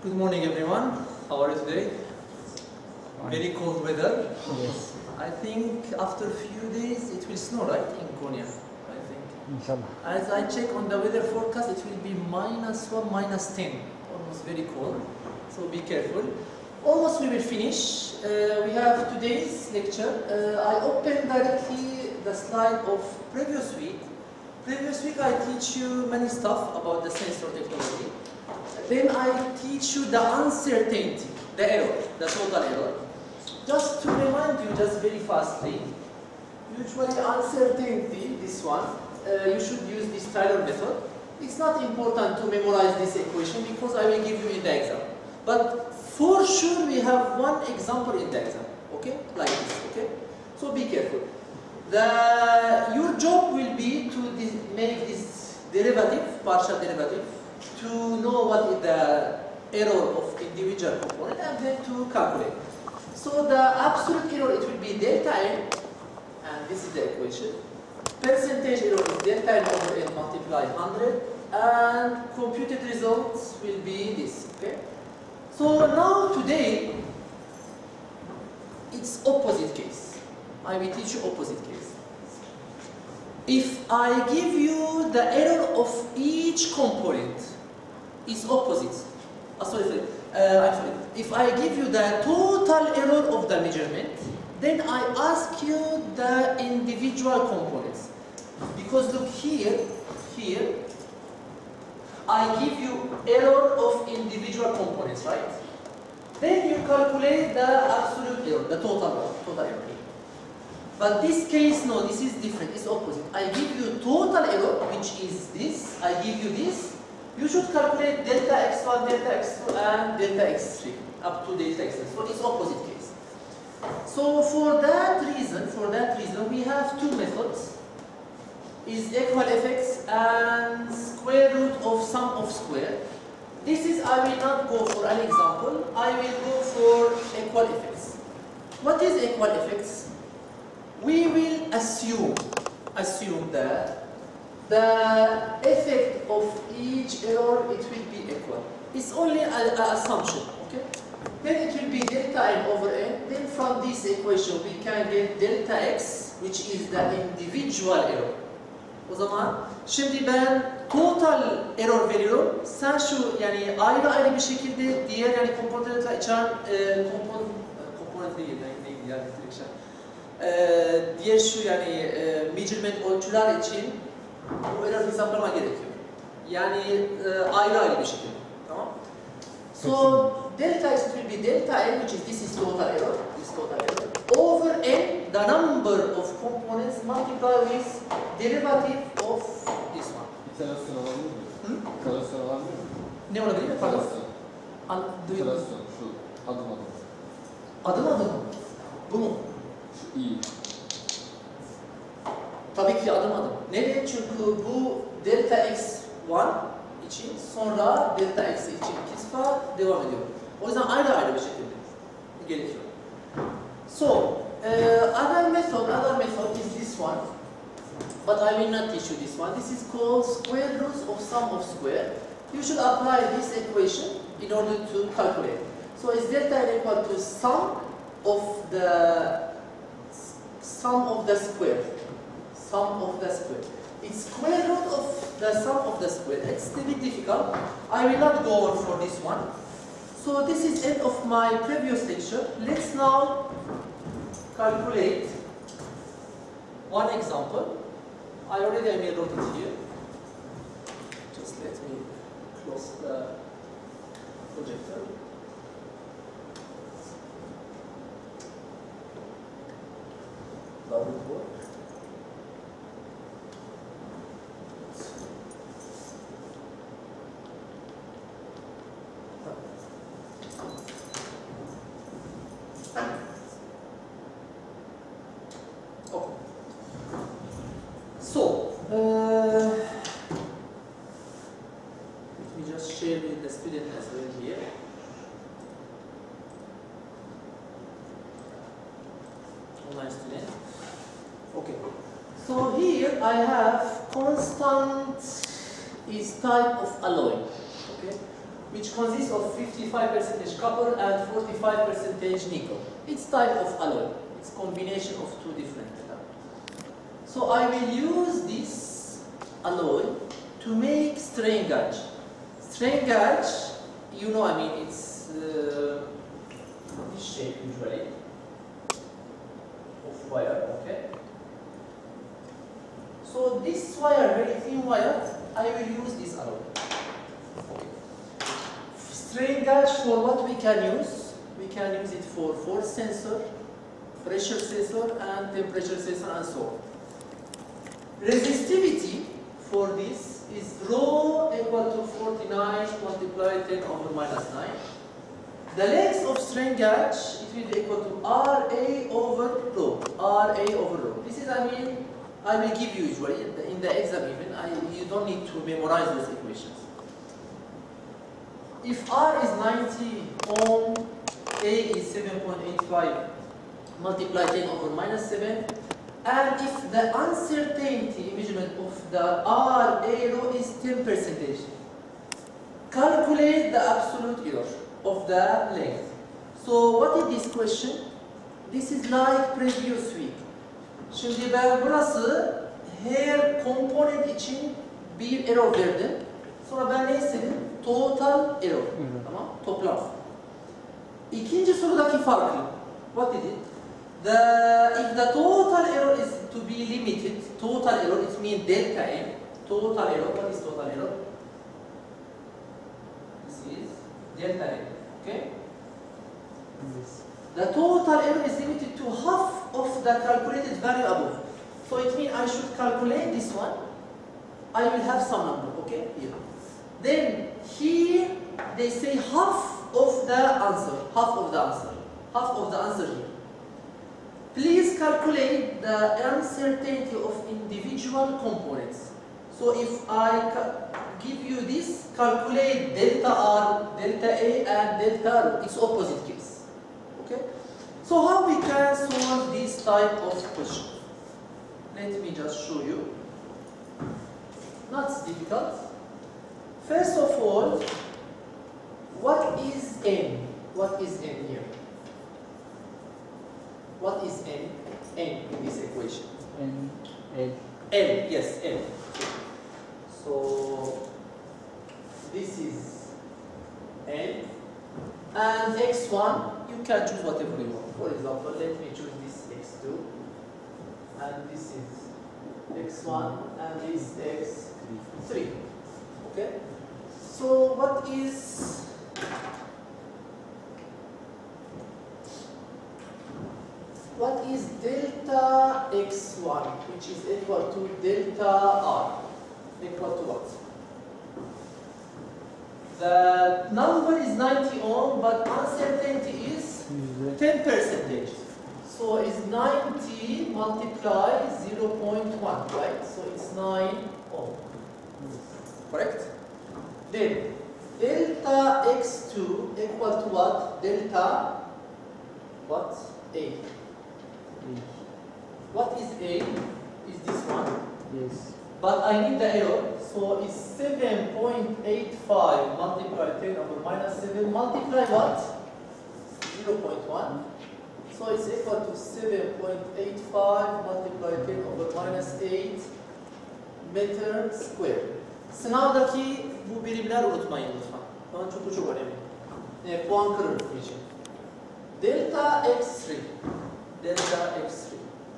Good morning, everyone. How are you today? Fine. Very cold weather. Yes, I think after a few days it will snow, right, in Konya, I think. inshallah. As I check on the weather forecast, it will be -1, -10, almost very cold. So be careful. Almost we will finish. We have today's lecture. I opened directly the slide of previous week. Previous week I teach you many stuff about the sensor technology. Then I teach you the uncertainty, the error, the total error. Just to remind you, just very fastly, usually uncertainty, this one, you should use this Taylor method. It's not important to memorize this equation because I will give you in the exam. But for sure we have one example in the exam, okay? Like this, okay? So be careful. Your job will be to make this derivative, partial derivative, to know what is the error of individual component and then to calculate. So the absolute error, it will be delta n, and this is the equation. Percentage error is delta n over n multiply 100, and computed results will be this, okay? So now today, it's opposite case. I will teach you opposite case. If I give you the error of each component, is opposite. I'm sorry. If I give you the total error of the measurement, then I ask you the individual components. Because look here, I give you error of individual components, right? Then you calculate the absolute error, the total error. But this case, no, this is different, it's opposite. I give you total error, which is this, I give you this. You should calculate delta x1, delta x2, and delta x3, up to delta x3. So it's opposite case. So for that reason, we have two methods. Is equal fx and square root of sum of square. This is, I will not go for an example, I will go for equal fx. What is equal fx? We will assume that the effect of each error, it will be equal. It's only an assumption, okay? Then it will be delta n over n. Then from this equation we can get delta x, which is the individual error. O zaman şimdi ben total error veriyorum. Sen şu yani ayrı bir şekilde diğer yani komponentler içeren komponent değil yani diğer şu yani measurement ölçüler için bu error hesaplama gerekiyor. Yani ayrı bir şekilde. Tamam? So delta x will be delta n, which is this is total error, over n, the number of components multiplied with derivative of this one. İterasyon olabilir mi? İterasyon olabilir mi? Ne olabilir? Pardon. İterasyon, şu adım. Adım. Bu mu? Şu i. Tabii ki adım. Neden? Çünkü bu delta x1 için, sonra delta x için iki defa devam ediyor. O yüzden ayrı bir şekilde gerekiyor. So, other method is this one, but I will not teach you this one. This is called square root of sum of square. You should apply this equation in order to calculate. So, is delta n equal to sum of the square? It's square root of the sum of the square. It's a bit difficult. I will not go on for this one. So this is end of my previous lecture. Let's now calculate one example. I already wrote it here. Just let me close the projector. That would work. Let me just share with the student as well here. Online student. Okay. So here I have constant is type of alloy. Okay. which consists of 55% copper and 45% nickel. It's type of alloy. It's combination of two different metals. So I will use this alloy to make strain gauge. Strain gauge, you know, I mean, it's this shape usually of wire, okay? So this wire, very thin wire, I will use this alloy. Okay. Strain gauge, for what we can use? We can use it for force sensor, pressure sensor, and temperature sensor, and so on. Resistivity for this is rho equal to 49 multiplied 10 over minus 9. The length of strain gauge, it will be equal to RA over rho. RA over rho. This is, I mean, I will give you usually in the exam even. You don't need to memorize those equations. If R is 90 ohm, A is 7.85 multiplied 10 over minus 7, and if the uncertainty measurement of the RA rho is 10%, calculate the absolute error of the length. So what is this question? This is like previous week. Şimdi ben burası her component için bir error verdim. Sonra ben ne istedim? Total error. Tamam? Toplam. İkinci sorudaki farkı. What is it? If the total error is to be limited, total error, it means delta M. Total error, what is total error? This is delta M. Okay? Yes. The total error is limited to half of the calculated value above. So it means I should calculate this one. I will have some number, okay? Here. Then here they say half of the answer. Half of the answer. Half of the answer here. Please calculate the uncertainty of individual components. So if I give you this, calculate delta R, delta A, and delta R. It's opposite case. Okay? So how we can solve this type of question? Let me just show you. Not difficult. First of all, what is N? What is N here? What is N? N in this equation? N, L. N, yes, N. So this is N. And x1, you can choose whatever you want. For example, let me choose this x2. And this is x1 and this x3. Okay? So what is delta x1, which is equal to delta R? Equal to what? The number is 90 ohm, but uncertainty is 10%. So it's 90 multiplied 0.1, right? So it's 9 ohm. Correct? Then delta x2 equal to what? Delta what? A. What is A? Is this one? Yes. But I need the error, so it's 7.85 multiplied 10 over minus 7 multiply what? 0.1. So it's equal to 7.85 multiplied 10 over minus 8 meter square. Sınavdaki bu birimler unutmayın lütfen. Bana çok önemli. Puan kırır bu için. Delta x3. Delta x3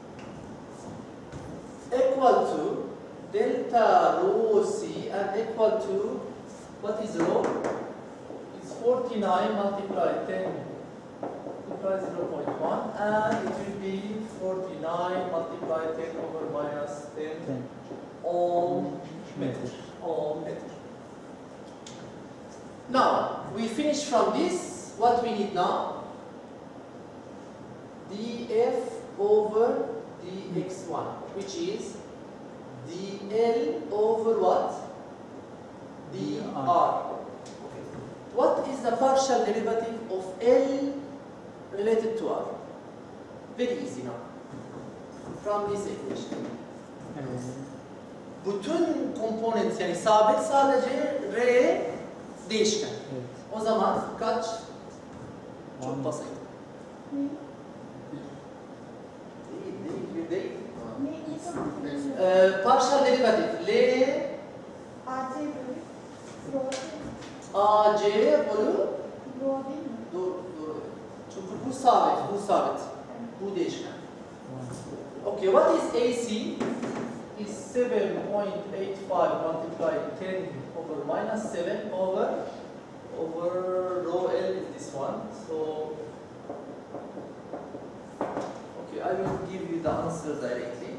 equal to delta rho C and equal to, what is rho? It's 49 multiplied 10 multiplied 0.1 and it will be 49 multiplied 10 over minus 10 ohm meter. Ohm meter. Now, we finish from this. What we need now? df over dx1, which is dl over what? dr. Okay. What is the partial derivative of L related to R? Very easy now. From this equation. Bütün components yani sabit sadece R değişken. Evet. O zaman kaç? Çok One. basit. Ne? Bir değil. Ne? İnsan Partial derivatif. L AC bölü rho AC bölü rho değil mi? doğru. Çünkü bu sabit. Evet. Bu değişken. One. Okay, what is AC? Is 7.85 multiplied 10 over minus 7 over rho L is this one. So okay, I will give you the answer directly.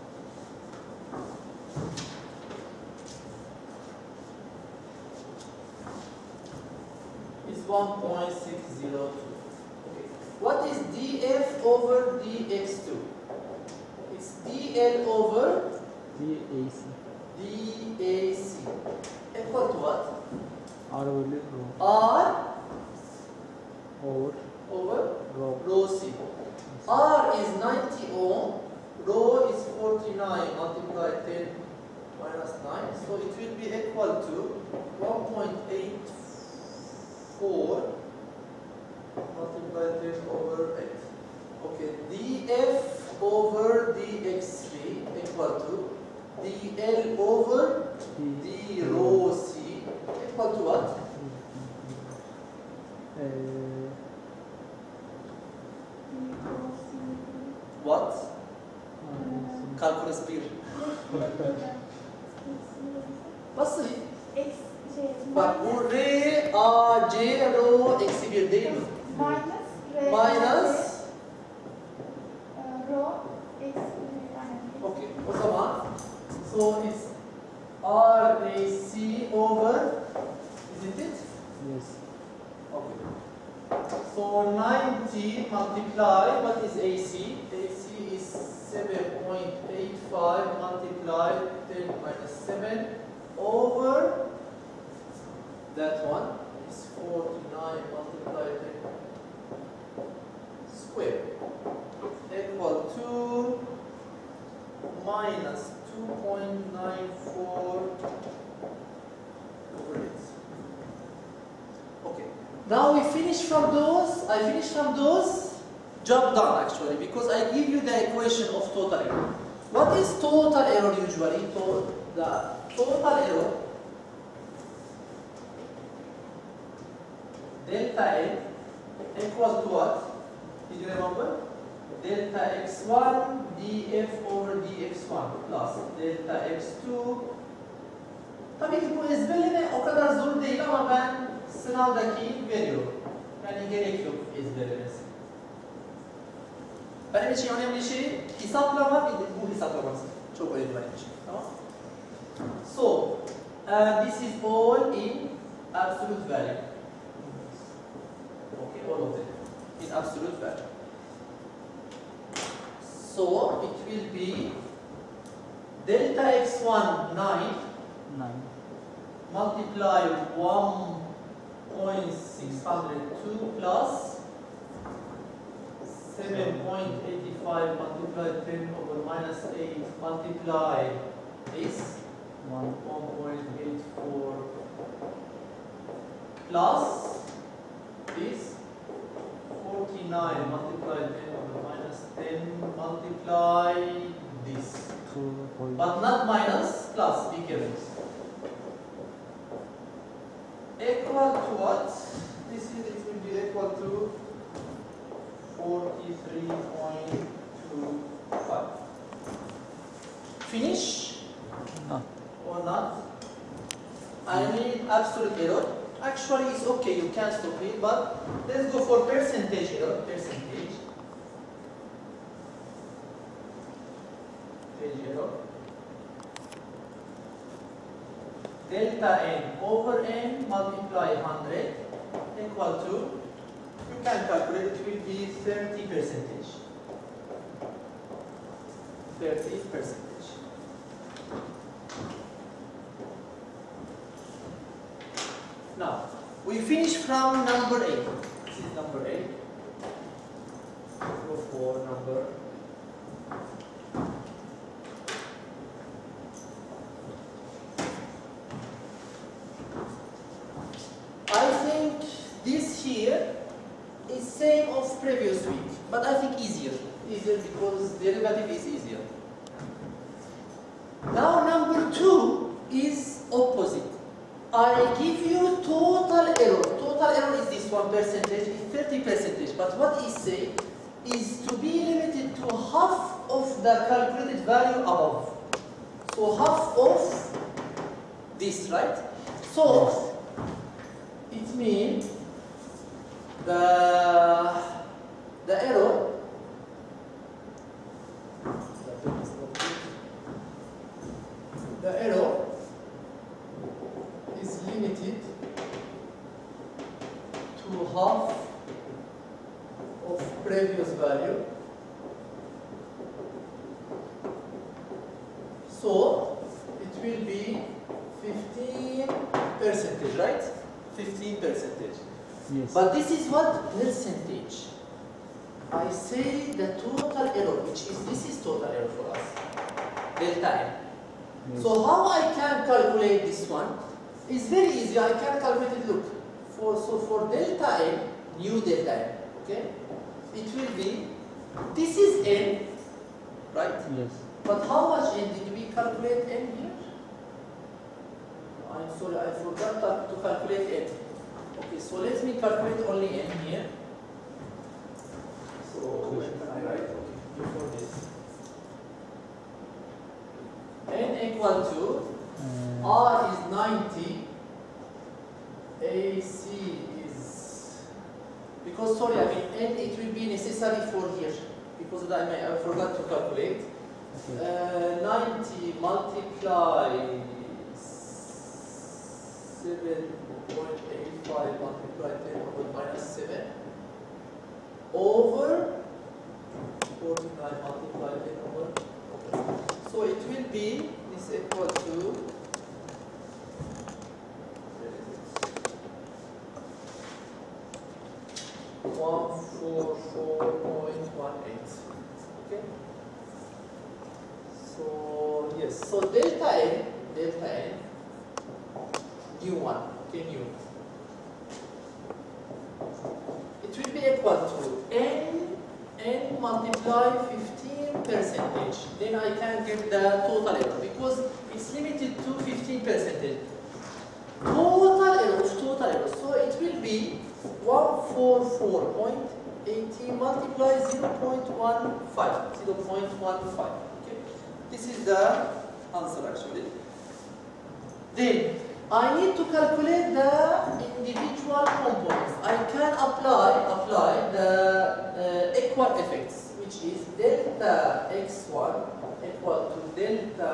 It's 1.602. Okay. What is df over dx2? It's dl over DAC. dAc equal to what? R bölü rho. R Over over rho. rho c. R is 90 ohm, rho is 49 multiplied 10 minus 9, so it will be equal to 1.84 multiplied 10 over 8. Okay, df over dx3 equal to dl over d rho c equal to what? What? Calculus 1. Basit. Bak bu R, A, C, rho eksi 1 değil mi? Minus R Minus. rho eksi Okay, o zaman so it's RAC over, isn't it? Yes. Okay. So 90 multiply, what is AC? AC is 7.85 multiplied 10 minus 7 over that one is 49 multiplied 10 square equal to minus 2.94 over it. Okay. Now we finish from those. I finish from those. Job done actually because I give you the equation of total error. What is total error usually? The total error delta N equals to what? Did you remember? Delta x1 df over dx1 plus delta x2. Tabii ki bu ezberleme o kadar zor değil ama ben sınavdaki veriyorum. Yani gerek yok ezberlemesi. Benim için önemli şey hesaplama, bir de bu hesaplaması. Çok önemli benim için. Tamam? So, this is all in absolute value. Okay, all of it in absolute value. So, it will be delta x1 9 9. multiply 1.602 plus 7.85 multiply 10 over minus 8 multiply this 1.84 plus this 49 multiply 10 over minus 10 multiply this. 2. But not minus, plus, be careful. Equal to what? This is, it will be equal to 43.25. Finish No. or not? I need absolute error. Actually, it's okay, you can stop it, but let's go for percentage error. Percentage error. Delta n over n multiply 100 equal to, you can calculate, it will be 30%. 30%. Now, we finish from number 8. This is number 8. Go for number. I think previous week, but I think easier because derivative is easier. Now number 2 is opposite. I give you total error. Total error is this 1%, is 30%. But what is say is to be limited to half of the calculated value above. So half of this, right? So it means the error is limited to half of previous value. So it will be 15%, right? 15%. Yes. But this is what percentage. I say the total error, which is this is total error for us, delta n. Yes. So how I can calculate this one is very easy. I can calculate it. Look, for delta n, new delta n, okay, it will be, this is n, right? Yes. But how much n did we calculate n here? I'm sorry, I forgot to calculate n. Okay, so let me calculate only n here. So when can I write? Okay, before this. N equal to R is 90. AC is, because sorry, I mean n it will be necessary for here because of that I forgot to calculate. Okay. 90 multiply 7.85 multiply 10 over minus 7 over 49 multiply 10 over. So it will be this equal to 144.18. Okay. So yes, so delta n, new one, okay, new. It will be equal to n multiply 15%. Then I can get the total error because it's limited to 15%. Total error. So it will be 144.18 multiply 0.15. Okay, this is the answer actually. Then I need to calculate the individual components. I can apply the equal effects, which is delta x1 equal to delta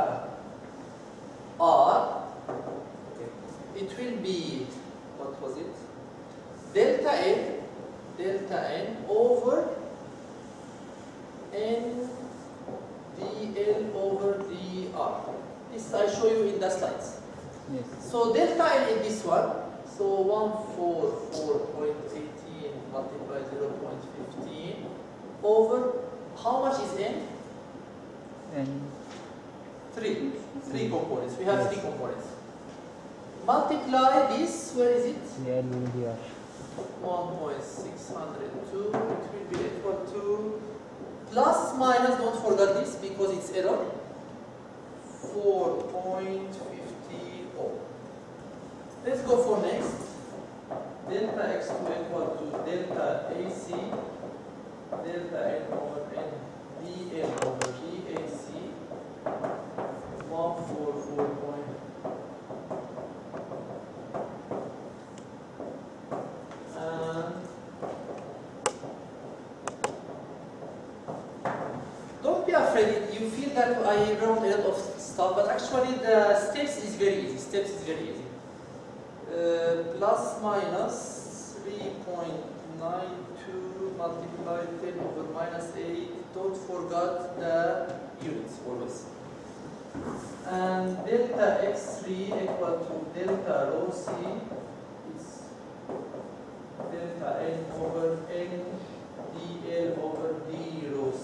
r. Okay. It will be, what was it? Delta n over n dl over dr. This I show you in the slides. Yes. So delta n is this one. So 144.18 multiplied 0.15 over, how much is n? And Three components. We have 3 components. Multiply this, where is it? L will be R. 1.602. It will be equal to plus minus, don't forget this because it's error. 4.50. Let's go for next. Delta x2 equal to delta AC, delta n over n dl over dac, 144. Don't be afraid. You feel that I wrote a lot of stuff, but actually the steps is very easy. Plus minus 3.92 multiplied 10 over minus 8. Don't forget the units always. And delta x3 equal to delta rho c is delta n over n dl over d rho c.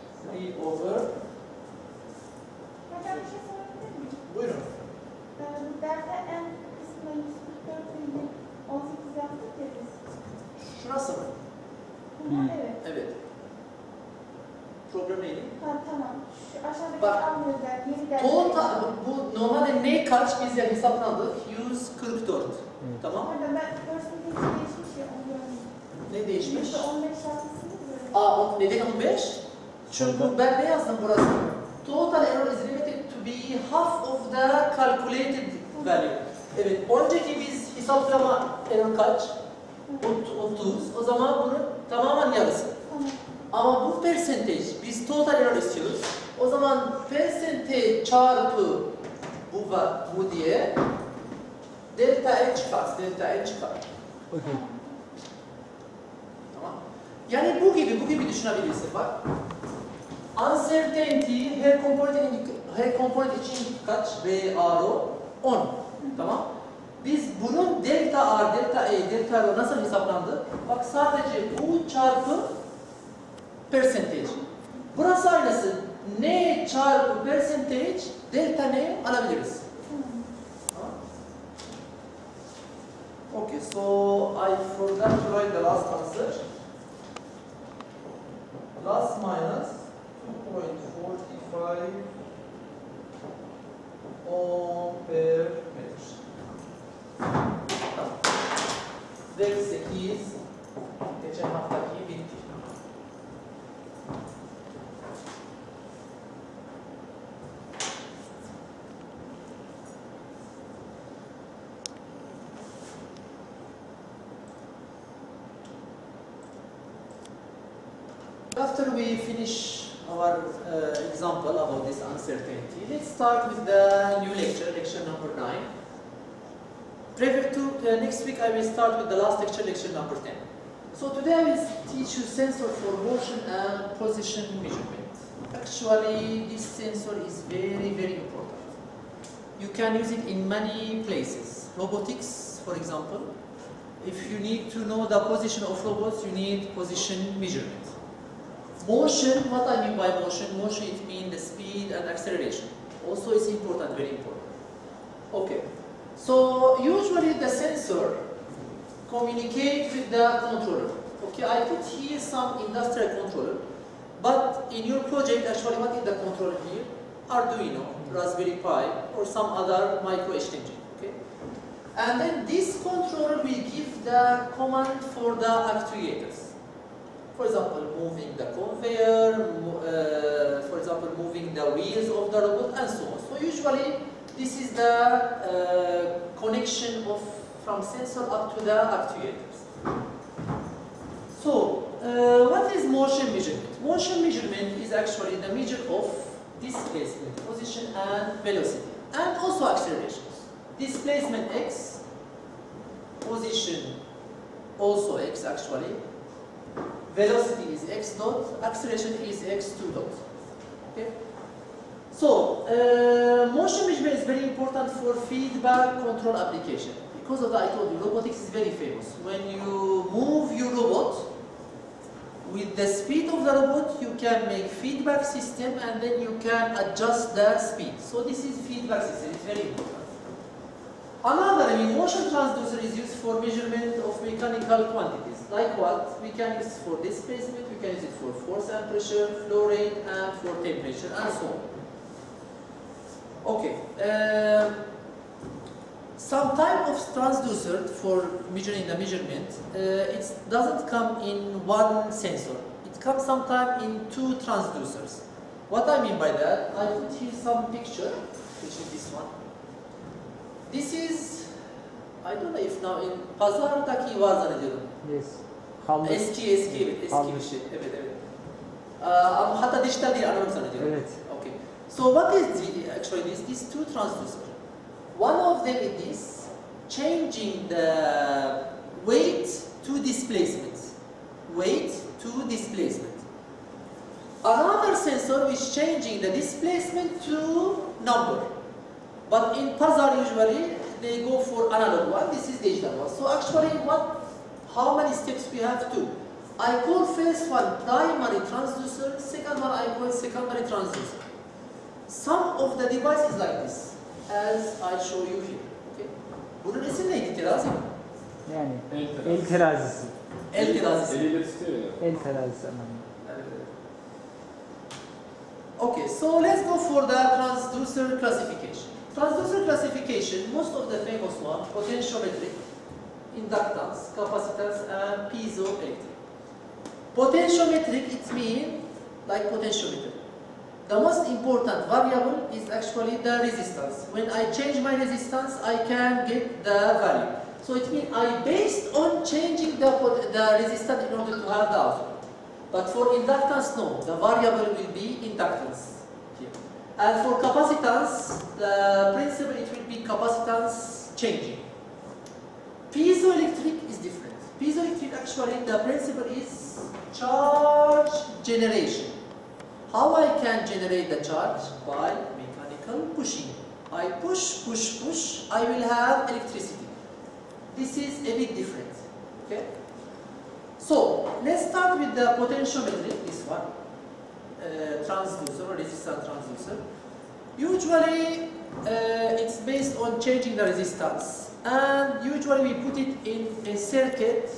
Hocam bir şey sorabilir miyim? Buyurun. Bu Delta N kısmına 144,18 yaptık ya biz. Şurası mı? Bunlar evet. Evet. Problem neydi? Ha, tamam. Şu aşağıdaki Bak, almıyoruz yani. Yeni delta. Total, bu normalde ne kaç biz yani hesapladık? 144. Tamam. Orada ben percentage değişmiş ya, onu görmedim. Ne değişmiş? %15 yapmışsınız böyle. Neden 15? Çünkü ben ne yazdım burası? Total error is limited to be half of the calculated value. Evet, önceki biz hesaplama error kaç? 30. O zaman bunun tamamen yarısı. Tamam. Ama bu percentage, biz total error istiyoruz. O zaman percentage çarpı bu var, bu diye delta N çıkar, delta N çıkar. Okay. Tamam. Yani bu gibi düşünebilirsin bak. Uncertainty her component için kaç? V, R, O, 10. Tamam. Biz bunun delta R, delta E, delta R nasıl hesaplandı? Bak sadece bu çarpı percentage. Burası aynısı. Ne çarpı percentage, delta ne alabiliriz. Tamam. Okay, so I forgot to write the last answer. Plus minus 2.45 ohm per metre. Tamam. Ders 8 geçen haftaki bitti. After we finish our example about this uncertainty, let's start with the new lecture, lecture number 9. Prior to next week, I will start with the last lecture, lecture number 10. So today I will teach you sensor for motion and position measurement. Actually, this sensor is very, very important. You can use it in many places. Robotics, for example. If you need to know the position of robots, you need position measurement. Motion, what I mean by motion? Motion, it means the speed and acceleration. Also, it's important, very important. Okay. So, usually the sensor communicates with the controller. Okay, I put here some industrial controller. But in your project, actually, what is the controller here? Arduino, Raspberry Pi, or some other micro extension. Okay. And then this controller will give the command for the actuators. For example, moving the conveyor, for example, moving the wheels of the robot, and so on. So usually, this is the connection from sensor up to the actuators. So, what is motion measurement? Motion measurement is actually the measure of displacement, position, and velocity, and also accelerations. Displacement x, position also x actually. Velocity is x dot, acceleration is x2 dot. Okay? So, motion measurement is very important for feedback control application. Because of that, I told you, robotics is very famous. When you move your robot, with the speed of the robot, you can make feedback system and then you can adjust the speed. So this is feedback system, it's very important. Another, motion transducer is used for measurement of mechanical quantities. Like what? We can use it for displacement, we can use it for force and pressure, flow rate, and for temperature, and so on. Okay. Some type of transducer for measuring the measurement, it doesn't come in one sensor. It comes sometimes in two transducers. What I mean by that, I put here some picture, which is this one. This is, I don't know if now in pazardaki var zannediyorum. Yes. Halı. Eski evet, eski bir şey. Evet, evet. Ama hatta dijital değil, analog zannediyorum. Evet. Okay. So what is actually these two transducers? One of them is this, changing the weight to displacement. Weight to displacement. Another sensor is changing the displacement to number. But in Pazar usually they go for analog one, this is digital one. So actually how many steps we have? Two. I call first one primary transducer, second one I call secondary transducer. Some of the devices like this. as I show you here. Okay. Bunun ismi neydi? Terazi mi? Yani El el terazisi. El terazisi. Eliyle tutuyor ya. El terazisi anlamında. Okay, so let's go for the transducer classification. Transducer classification, most of the famous one, potentiometric, inductance, capacitance, and piezoelectric. Potentiometric, it means like potentiometer. The most important variable is actually the resistance. When I change my resistance, I can get the value. So it means I based on changing the resistance in order to have the output. But for inductance, no. The variable will be inductance here. And for capacitance, the principle it will be capacitance changing. Piezoelectric is different. Piezoelectric actually the principle is charge generation. How I can generate the charge? By mechanical pushing. I push, push, push, I will have electricity. This is a bit different. Okay? So, let's start with the potentiometric, this one. Transducer or resistance transducer. Usually, it's based on changing the resistance. And usually we put it in a circuit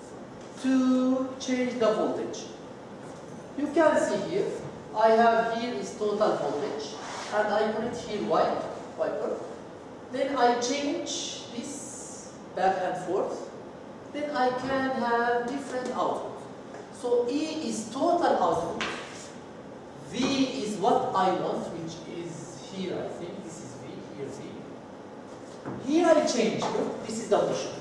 to change the voltage. You can see here, I have here is total voltage, and I connect here wiper. Then I change this back and forth. Then I can have different output. So E is total output. V is what I want, which is here I think. This is V, here V. Here I change, look, this is the motion.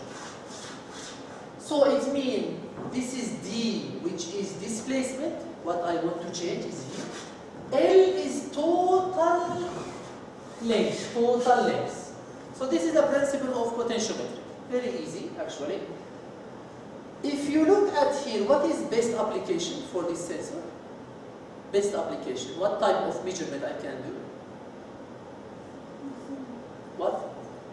So it means this is D, which is displacement. What I want to change is V. L is total length, total length. So this is the principle of potentiometry. Very easy, actually. If you look at here, what is best application for this sensor? Best application. What type of measurement I can do? What?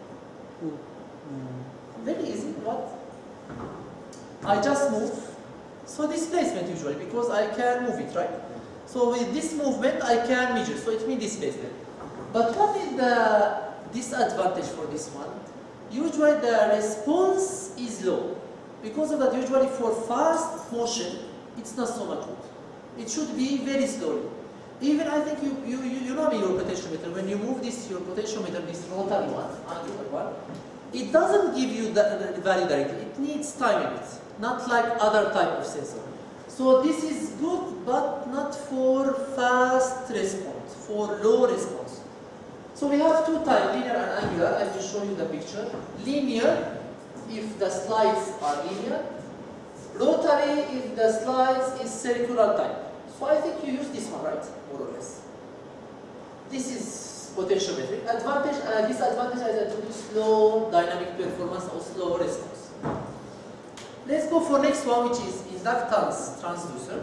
Very easy. What? I just move. So displacement usually, because I can move it, right? So with this movement, I can measure. So it means displacement. But what is the disadvantage for this one? Usually the response is low. Because of that, usually for fast motion, it's not so much good. It should be very slowly. Even I think you know your potentiometer, when you move this, your potentiometer, this rotary one, angular one, it doesn't give you the value directly. It needs time in it, not like other type of sensor. So this is good, but not for fast response, for low response. So we have two types, linear and angular. I will show you the picture. Linear, if the slides are linear. Rotary, if the slides is circular type. So I think you use this one, right? More or less. This is potentiometric. Advantage and disadvantage is to do slow dynamic performance or slow response. Let's go for next one, which is inductance transducer.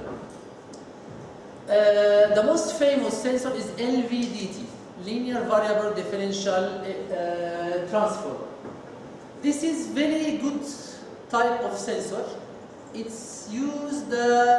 The most famous sensor is LVDT, linear variable differential transformer. This is very good type of sensor. It's used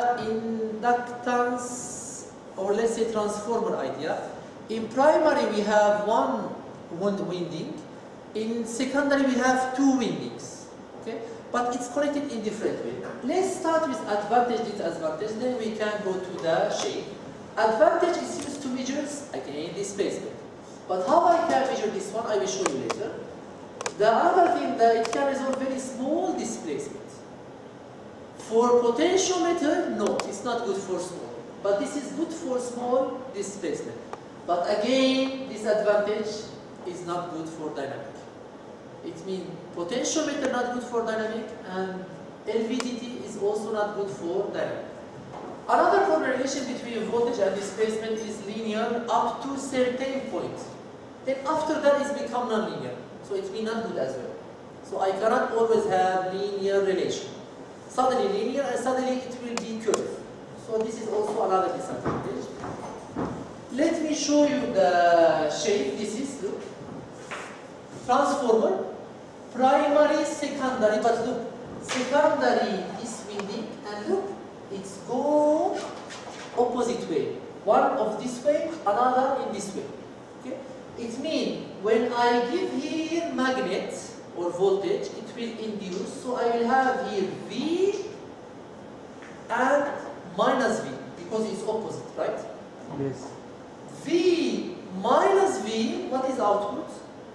inductance, or let's say transformer idea. In primary we have one winding. In secondary we have two windings. Okay, but it's connected in different way. Let's start with advantage, disadvantage. Then we can go to the shape. Advantage is used to measure again displacement. But how I can measure this one, I will show you later. The other thing that it can resolve very small displacement. For potentiometer, no, it's not good for small. But this is good for small displacement. But again, disadvantage is not good for dynamic. It means potentiometer not good for dynamic, and LVDT is also not good for dynamic. Another correlation between voltage and displacement is linear up to certain point. Then after that it's become non-linear. So it means not good as well. So I cannot always have linear relation. Suddenly linear and suddenly it will be curved. So this is also another disadvantage. Let me show you the shape. This is, look, transformer, primary, secondary, but look, secondary is winding, and look, it's go opposite way. One of this way, another in this way. Okay? It means when I give here magnet or voltage, it will induce, so I will have here V and minus V, because it's opposite, right? Yes. V minus V, what is output?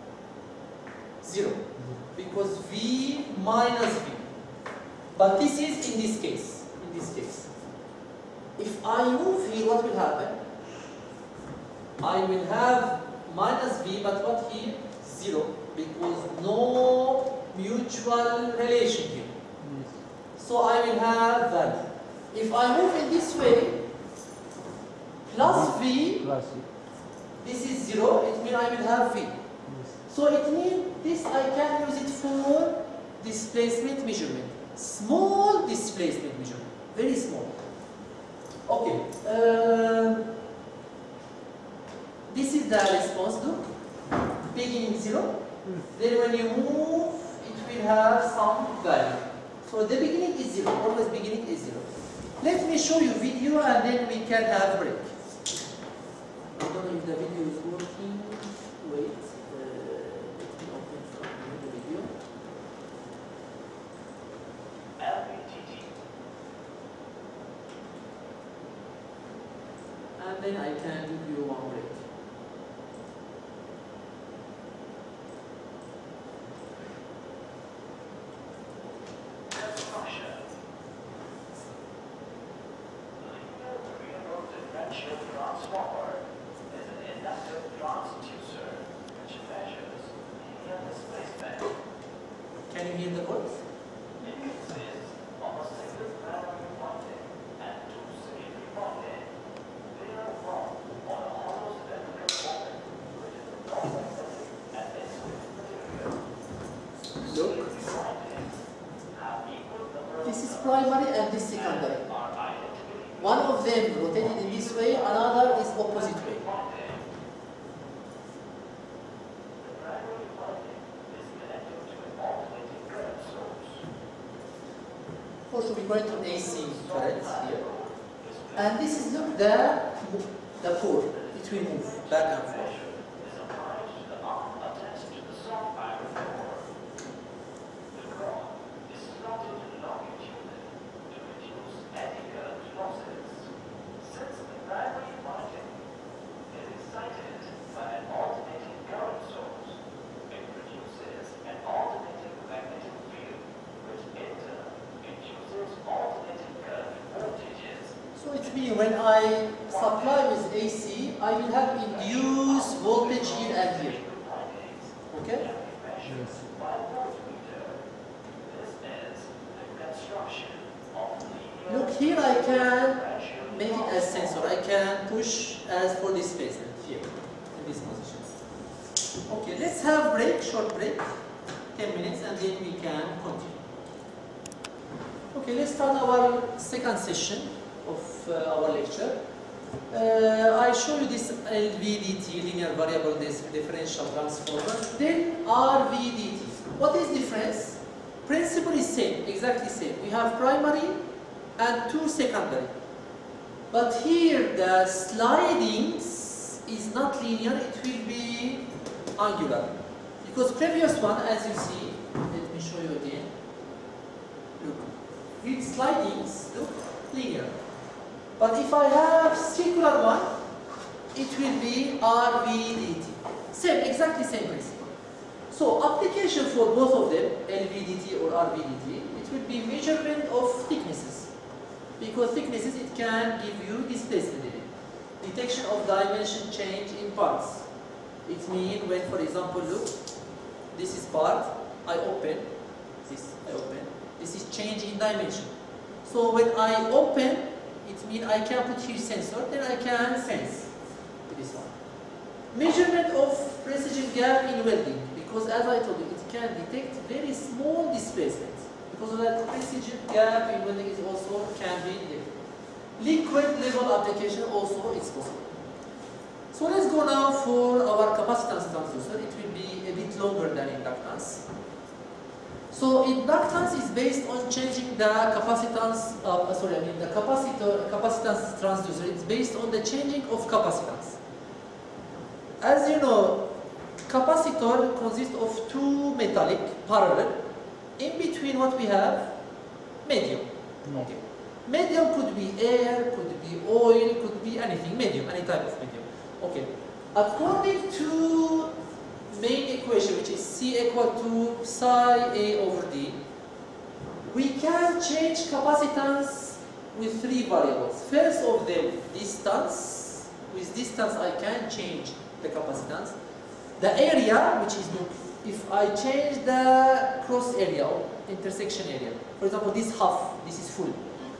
0, because V minus V. But this is in this case, If I move here, what will happen? I will have minus V, but what here? 0, because no mutual relation here. Yes. So I will have value. If I move in this way, plus V, Plus. this is 0, it means I will have V. Yes. So it means this I can use it for displacement measurement. Small displacement measurement, very small. Okay, this is the response, look. Beginning 0, then when you move, it will have some value. So the beginning is 0, always beginning is 0. Let me show you video and then we can have break. I don't know if the video is working. Wait, let me open from the video. And then I can give you one break. Can you hear the voice? Look. This is primary and this secondary. One of them rotated in this way, another is opposite way. Of course, we're going to AC current here. And this is, look, the pole. It will move back and forth. So it means when I supply with AC, I will have induced voltage here and here. Okay? Yes. Look, here I can make it as sensor. I can push as for displacement here, in this position. Okay, let's have break, short break, 10 minutes, and then we can continue. Okay, let's start our second session of our lecture. I show you this LVDT, linear variable differential transformer, then RVDT. What is difference? Principle is same, exactly same. We have primary and two secondary. But here the slidings is not linear, it will be angular. Because previous one, as you see, let me show you again. Look, with slidings, look, linear. But if I have circular one, it will be RVDT. Same, exactly same principle. So application for both of them, LVDT or RVDT, it will be measurement of thicknesses. Because thicknesses, it can give you displacement in it. Detection of dimension change in parts. It means when, for example, look, this is part, I open, this is change in dimension. So when I open, it means I can put here sensor, then I can sense this one. Measurement of precision gap in welding, because as I told you, it can detect very small displacement. Because of that, precision gap in welding is also can be detected. Liquid level application also is possible. So let's go now for our capacitance transducer. It will be a bit longer than inductance. So inductance is based on changing the capacitance, the capacitance transducer. It's based on the changing of capacitance. As you know, capacitance capacitor consists of two metallic parallel. In between what we have? Medium. Okay. Medium could be air, could be oil, could be anything. Medium, any type of medium. Okay. According to main equation, which is C equal to psi A over D, we can change capacitance with three variables. First of them, distance. With distance, I can change the capacitance. The area, which is, if I change the cross area or intersection area, for example, this half, this is full.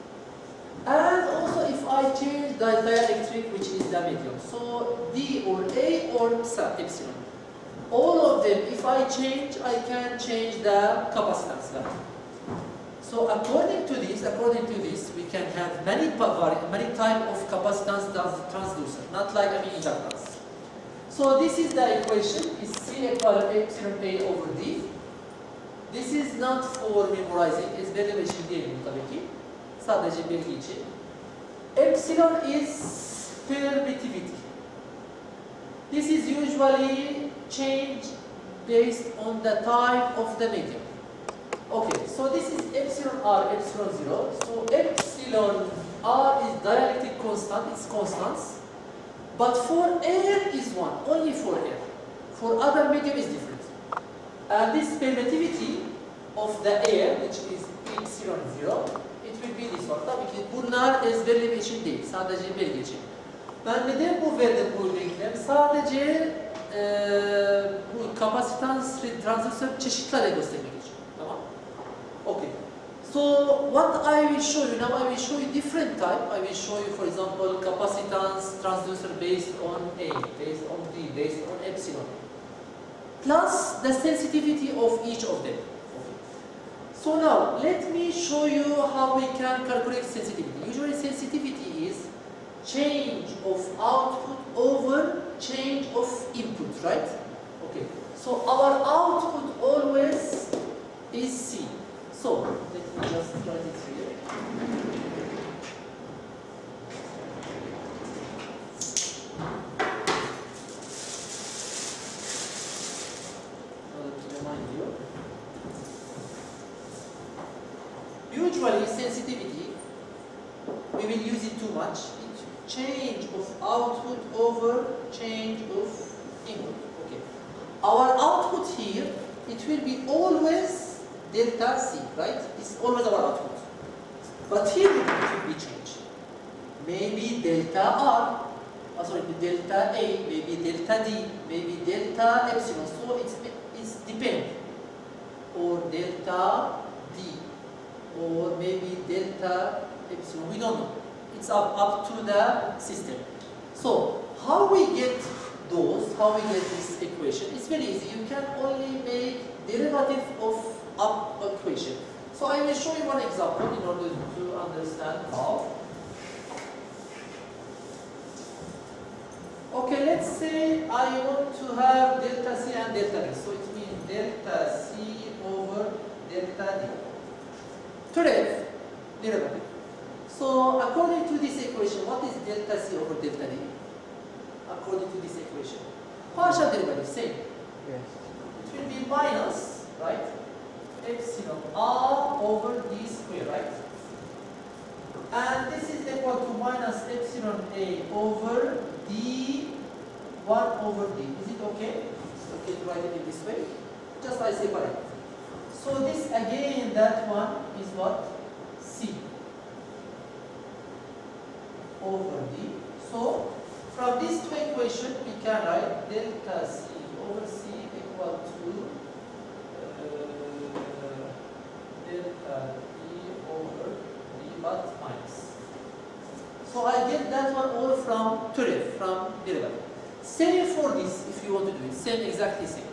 And also if I change the dielectric, which is the medium. So D or A or epsilon. All of them, if I change, I can change the capacitance value. So according to this, we can have many type of capacitance transducer, not like inductance. So this is the equation, is C equal to epsilon A over D. This is not for memorizing, ezberleme için değil bu tabii ki. Sadece bilgi için. Epsilon is permittivity. This is usually changed based on the type of the medium. Okay, so this is epsilon R, epsilon 0. So epsilon R is dielectric constant, it's constants. But for air is 1, only for air. For other medium is different. And this permittivity of the air, which is epsilon 0, it will be this one. Tabii ki bunlar ezberleme için değil, sadece bilgi için. Ben neden bu verdim bu linkleri? Sadece bu kapasitans transistör çeşitleri göstermek için. Tamam? Okay. So what I will show you now, I will show you different type. I will show you, for example, capacitance transducer based on A, based on D, based on epsilon. Plus the sensitivity of each of them. Okay. So now, let me show you how we can calculate sensitivity. Usually sensitivity is change of output over change of input, right? Okay. So our output always is C. So, let me just write it here. To remind you. Usually, sensitivity, we will use it too much. It's change of output over change of input. Okay. Our output here, it will be always delta C, right? It's always our output. But here it will be changed. Maybe delta R, delta A, maybe delta D, maybe delta epsilon. So it's depend. Or delta D, or maybe delta epsilon. We don't know. It's up to the system. So how we get those? How we get this equation? It's very easy. You can only make derivative of up equation. So I will show you one example in order to understand how. Okay, let's say I want to have delta C and delta D. So it means delta C over delta D. Derivative. So according to this equation, what is delta C over delta D? According to this equation. Partial derivative, same. Yes. It will be minus, right? Epsilon R over D square, right? And this is equal to minus epsilon A over D 1 over D. Is it okay? It's okay to write it in this way? Just I separate. So this again, that one is what? C over D. So from these two equations we can write delta C over C equal to delta E over D but minus. So I get that one all from Turef, from derivative. Same for this if you want to do it, same, exactly same.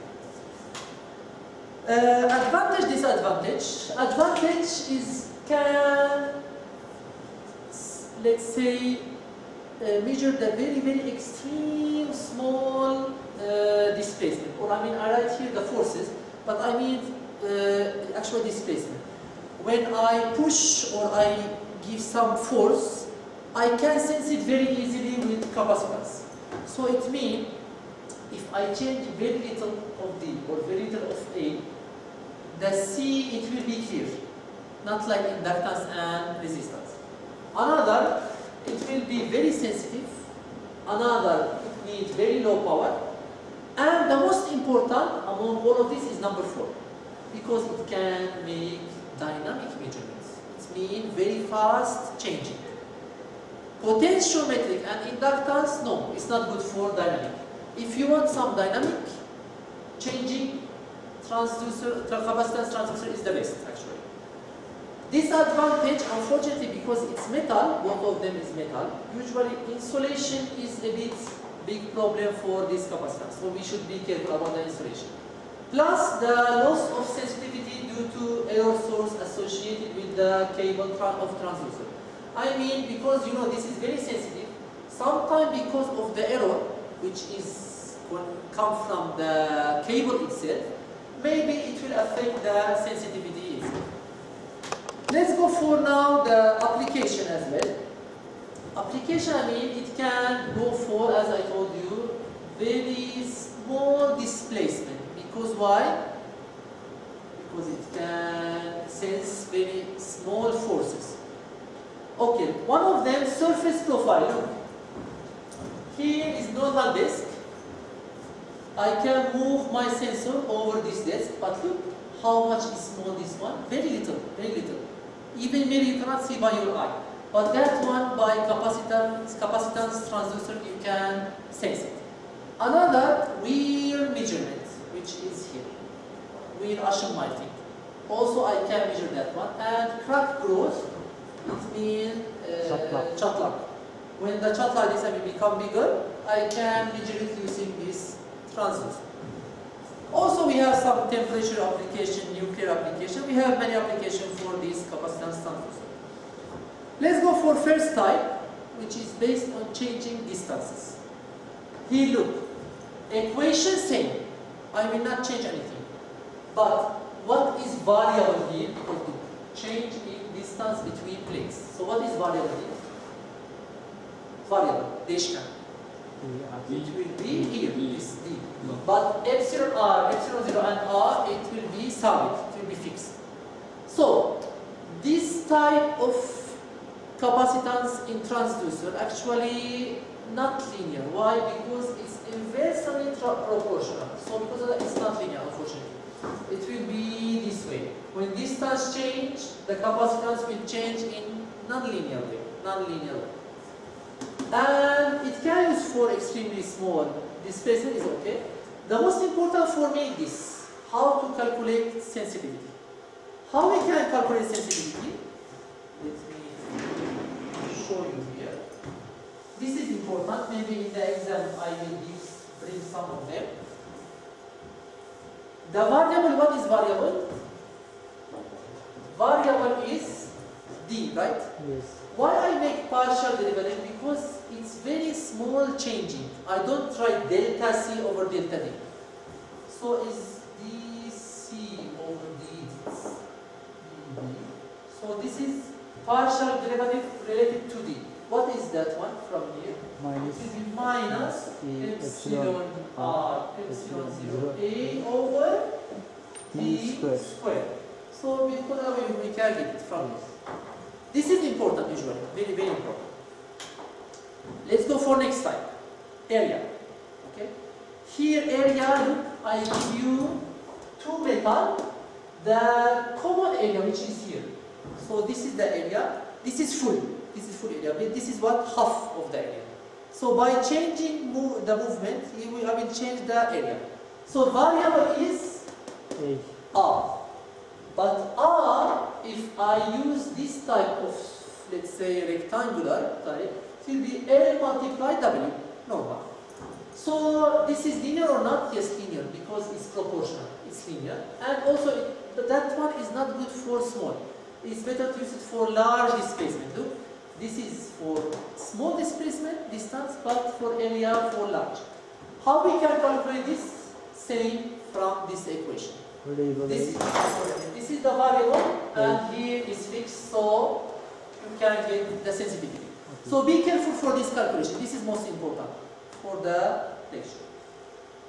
Advantage, disadvantage. Advantage is can, let's say, measure the very, very extreme small displacement. Or I write here the forces, but I mean actual displacement. When I push or I give some force, I can sense it very easily with capacitance. So it means if I change very little of D or very little of A, the C, it will be clear, not like inductance and resistance. Another, it will be very sensitive. Another, it needs very low power. And the most important among all of this is number 4, because it can make dynamic measurements. It means very fast changing. Potentiometric and inductance, no, it's not good for dynamic. If you want some dynamic changing, transducer, capacitance transducer is the best actually. Disadvantage, unfortunately, because it's metal, both of them is metal, usually insulation is a big problem for this capacitance, so we should be careful about the insulation. Plus the loss of sensitivity due to error source associated with the cable of transducer. I mean, because you know this is very sensitive, sometimes because of the error, which is come from the cable itself, maybe it will affect the sensitivity itself. Let's go for now the application as well. Application, I mean, it can go for, as I told you, very small displacement. Because why? Because it can sense very small forces. Okay, one of them, surface profile. Look, here is normal disk. I can move my sensor over this disk, but look how much is small this one. Very little, very little. Even maybe you cannot see by your eye. But that one, by capacitance transducer, you can sense it. Another weir measurement, which is here. Weir-Aschenmeyer thing. Also, I can measure that one. And crack growth, it means chatlak. When the chatlak is become bigger, I can measure it using this transducer. Also, we have some temperature application, nuclear application. We have many applications for this capacitance transducer. Let's go for first type, which is based on changing distances. Here, look, equation same. I will not change anything. But what is variable here? Because look, change in distance between plates. So what is variable here? Variable, dashcam. It will be here, this D. But epsilon R, epsilon 0 and R, it will be solid, it will be fixed. So, this type of capacitance in transducer actually not linear. Why? Because it's inversely proportional. So because of that, it's not linear, unfortunately. It will be this way. When distance change, the capacitance will change in non-linear way. And it can use for extremely small displacement is okay. The most important for me is this: how to calculate sensitivity. How we can calculate sensitivity? Let me show you here. This is important. Maybe in the exam I will bring some of them. The variable, what is variable? Variable is D, right? Yes. Why I make partial derivative? Because it's very small changing. I don't write delta C over delta D. So is dC over dt. So this is partial derivative related to D. What is that one from here? Minus It will be minus E epsilon R, epsilon 0 A over D square. So we can get it from this. This is important usually, very, very important. Let's go for next type, area. Okay. Here area, look, I give you two metal, the common area which is here. So this is the area, this is full area, but this is what half of the area. So by changing the movement, I will change the area. So variable is R. But R, if I use this type of, let's say, rectangular type, it will be L multiplied W, normal. So this is linear or not? Yes, linear, because it's proportional, it's linear. And also, that one is not good for small. It's better to use it for large displacement. Look, this is for small displacement, distance, but for area, for large. How we can calculate this? Same from this equation. This is the variable, and here is fixed, so you can get the sensitivity. Okay. So be careful for this calculation. This is most important for the lecture.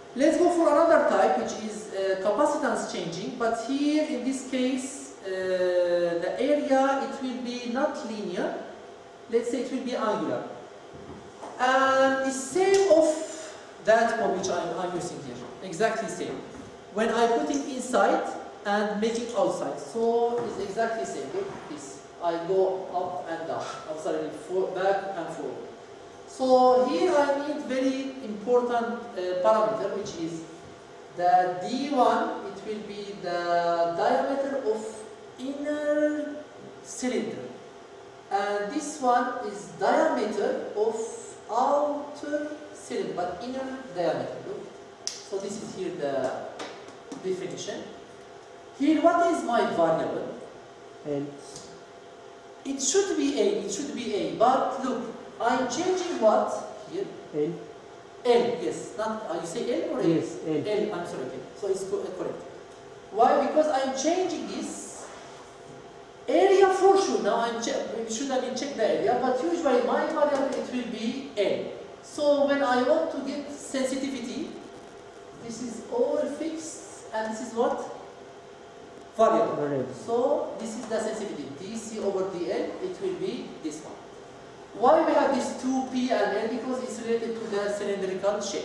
Let's go for another type, which is capacitance changing, but here in this case, the area, it will be not linear. Let's say it will be angular. And it's same of that one which I'm using here. Exactly same. When I put it inside and make it outside. So it's exactly same. Look, this. I go up and down. I'm sorry, back and forward. So here I need very important parameter, which is the D1. It will be the diameter of inner cylinder, and this one is diameter of outer cylinder, but inner diameter. Look. So this is here the definition. Here, what is my variable? L. It should be A. It should be A. But look, I'm changing what here? L. L. Yes. Not you say L or L? Yes, L. L. I'm sorry. Okay. So it's correct. Why? Because I'm changing this area for sure. Now should I check the area? But usually my variable it will be L. So when I want to get sensitivity, this is all fixed, and this is what? Variable. Variable. So this is the sensitivity. DC over DL, it will be this one. Why we have this 2P and L? Because it's related to the cylindrical shape.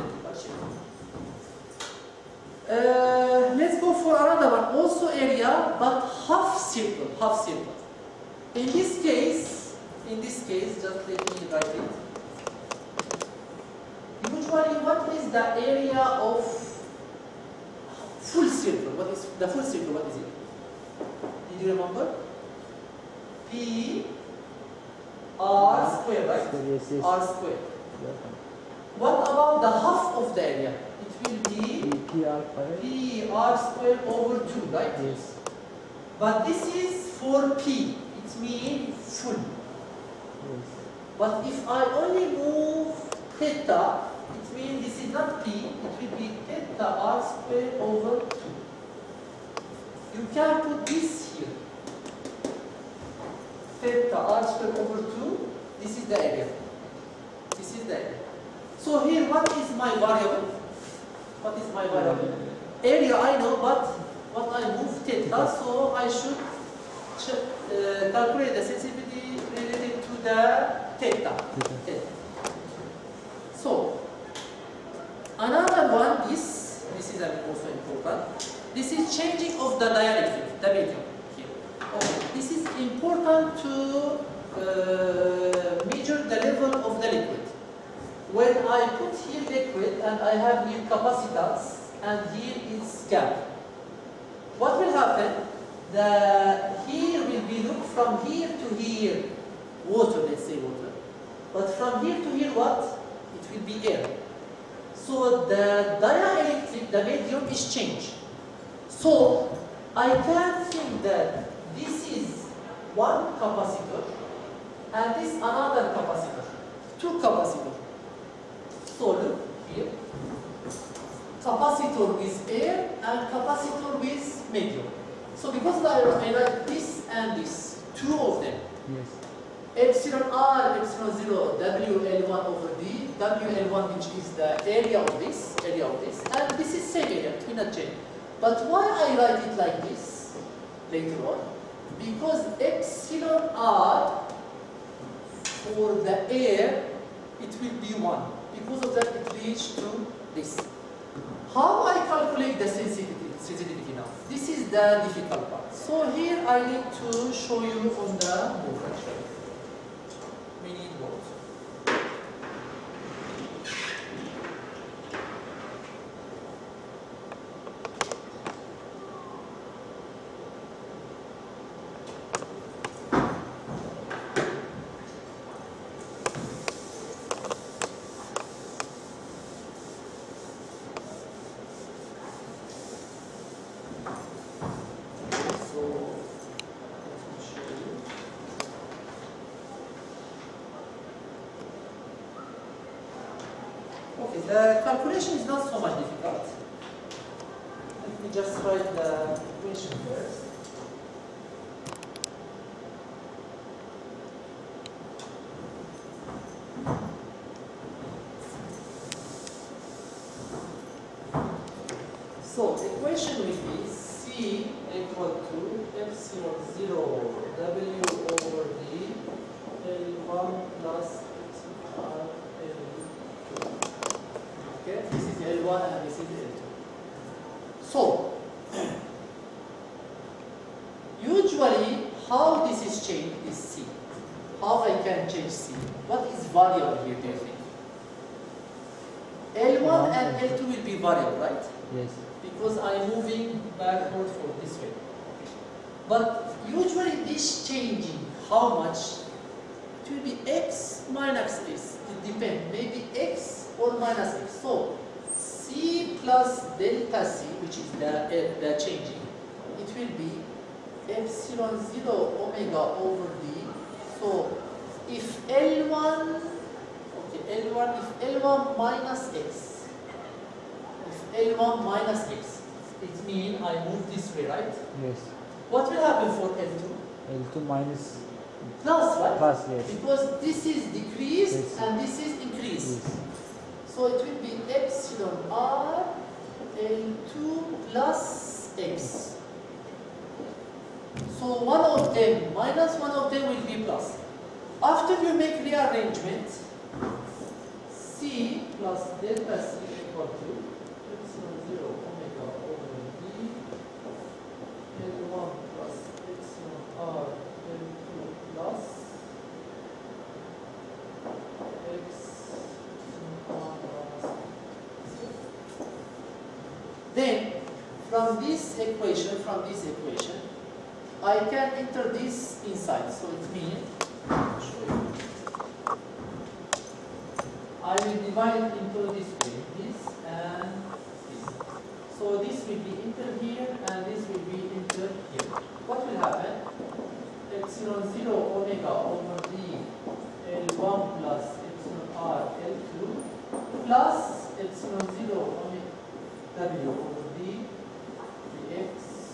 Let's go for another one. Also area, but half circle. Half circle. In this case, just let me write it. Usually, what is the area of full circle? What is the full circle? What is it? Did you remember? P R square, right? Yes, yes. R square. Yeah. What about the half of the area? It will be PR square. P R square over 2, right? Yes. But this is for P. It means full. Yes. But if I only move theta, it means this is not P. It will be theta R square over 2. You can put this here. Theta R square over 2. This is the area. This is the area. So here, what is my variable? What is my variable? Area I know, but what I move theta, so I should calculate the sensitivity related to the theta. So another one is, this is also important. This is changing of the dielectric, the medium here. Okay. This is important to measure the level of the liquid. When I put here liquid and I have here capacitance and here is gap, what will happen? Here will be, look, from here to here, water, let's say water. But from here to here what? It will be air. So the dielectric, the medium is changed. So I can think that this is one capacitor and this another capacitor. Two capacitors. So look here. Capacitor with air and capacitor with medium. So because I write this and this, two of them. Yes. Epsilon R, epsilon 0, WL1 over D, WL1 which is the area of this, and this is same area, it will not change. But why I write it like this later on? Because epsilon R for the air, it will be 1. Because of that, it reaches to this. How I calculate the sensitivity now? This is the difficult part. So here I need to show you on the board actually. We need both. The calculation is not so much difficult. Let me just write the equation first. So equation will be C equal to epsilon 0 W over D L1 plus epsilon L2. Okay, this is L1 and this is L2. So usually how this is changed is C. How I can change C? What is variable here, do you think? L1 and L2 will be variable, right? Yes. Because I'm moving backward for this way. But usually this changing, how much? It will be x minus x. It depends. Maybe x or minus x. So C plus delta C, which is the changing, it will be epsilon 0 omega over D. So if L1, okay, L1, if L1 minus x, if L1 minus x, it means I move this way, right? Yes. What will happen for L2? L2 minus Plus, right? plus, yes. Because this is decreased Yes. and this is increased. Yes. So it will be epsilon r L2 plus x. So one of them minus one of them will be plus. After you make rearrangement, C plus delta C equal to epsilon 0 omega over D L1 plus epsilon r L2 plus x epsilon r minus. Then from this equation, I can enter this inside. So it means I will divide into this way, this and this. So this will be entered here and this will be entered here. What will happen? Epsilon 0 omega over D L1 plus epsilon r L2 plus epsilon 0 omega W over D dx.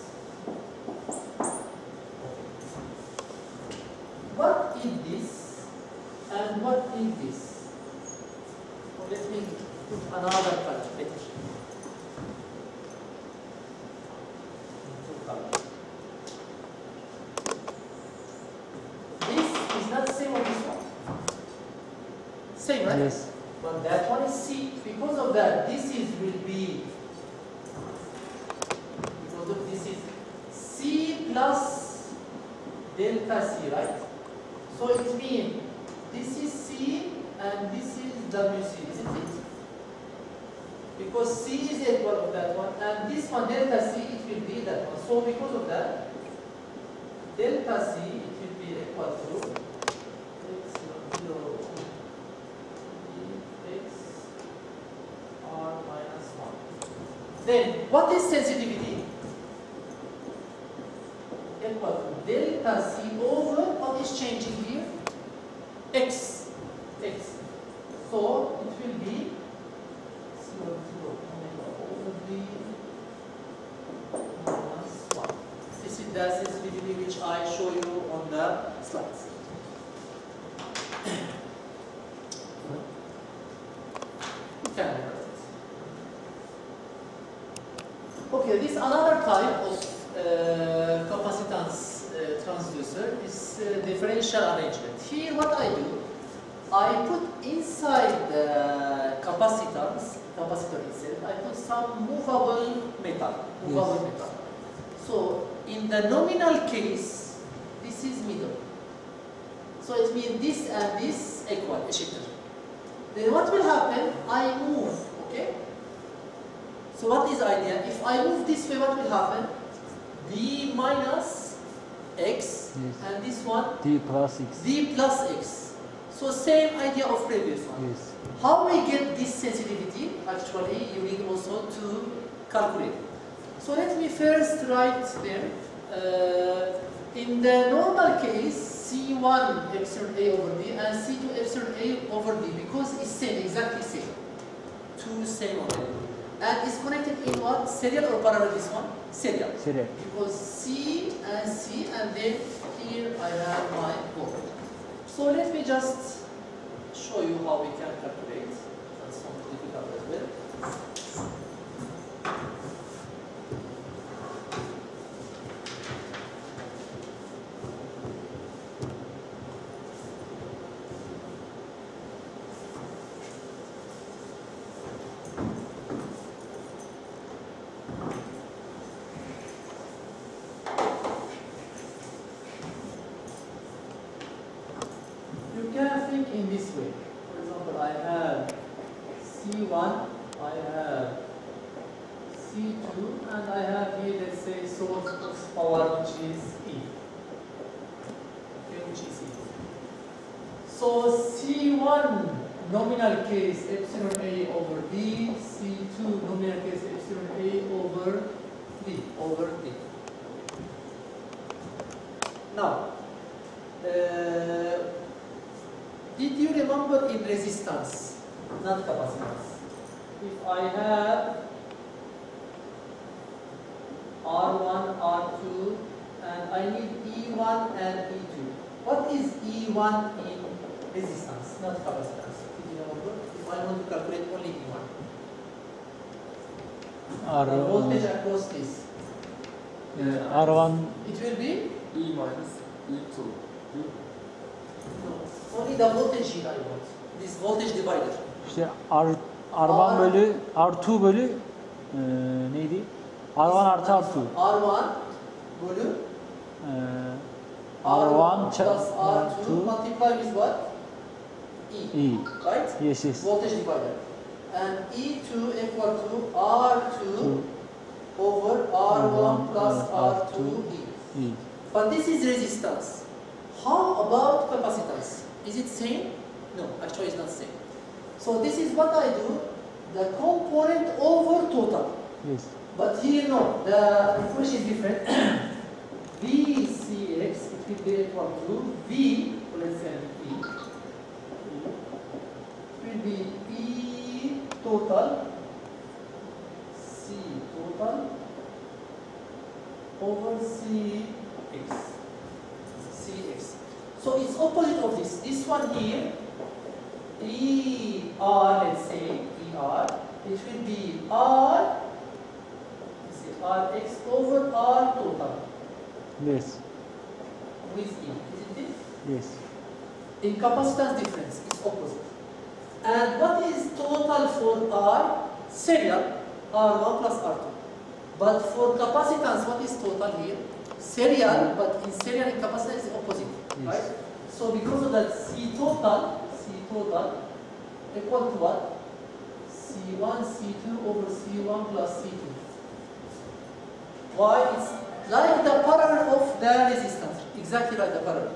What is this and what is this? Let me put another calculator. This is not the same as this one. Same, right? Yes. But that one is C. Because of that, this is will be, because of this is C plus delta C, right? So it means this is C and this is WC, isn't it? Because C is equal to that one and this one delta C, it will be that one. So because of that, delta C, it will be equal to epsilon 0 x r minus 1. Then what is sensitivity? Equal to delta C over what is changing here? X. So it will be 0 omega over D minus 1. This is the sensitivity which I show you on the slides. You can remember it. Okay, this another type of capacitance transducer is differential arrangement. Here what I do, I put inside the capacitor itself, I put some movable metal. So in the nominal case, this is middle. So it means this and this equal, eşittir. Then what will happen? I move, okay? So what is the idea? If I move this way, what will happen? D minus X, Yes. and this one D plus X. D plus X. So same idea of previous one. Yes. How we get this sensitivity? Actually, you need also to calculate. So let me first write them. In the normal case, C1 epsilon A over D and C2 epsilon A over D, because it's same, exactly same. Two same of them. And it's connected in what? Serial or parallel this one? Serial. Serial. Because C, and then here I have my board. So let me just show you how we can calculate. That's not difficult as well. in this way. For example, I have C1, I have C2, and I have here, let's say, source of power, which is E. Okay, which is E. So C1 nominal case epsilon A over D, C2 nominal case epsilon A over D. Now, did you remember in resistance, not capacitance? If I have R1, R2, and I need E1 and E2. What is E1 in resistance, not capacitance? Did you remember? If I want to calculate only E1. The voltage across this. R1 It will be? E minus E2. No. Only the voltage here I want. This voltage divider. işte R1 bölü R2 bölü neydi? R1 artı R2. R1 bölü R1 plus R2 multiply with what? E. E. Right? Yes, yes. Voltage divider. And E2 equal to R2 over R1 plus R2 E. E. But this is resistance. How about capacitance? Is it same? No, actually it's not same. So this is what I do, the component over total. Yes. But here no, the equation is different. VCX, it will be equal to V, let's say E. It will be E total, C total, over CX. CX. So it's opposite of this. This one here, ER, let's say ER, it will be R, let's say RX over R total Yes. with E, isn't it? Yes. In capacitance difference, it's opposite. And what is total for R? Serial, R1 plus R2. But for capacitance, what is total here? Serial, but in serial and capacitance is opposite, Yes. right? So because of that, C total equal to what? C1, C2 over C1 plus C2. Why? It's like the parallel of the resistance, exactly like the parallel.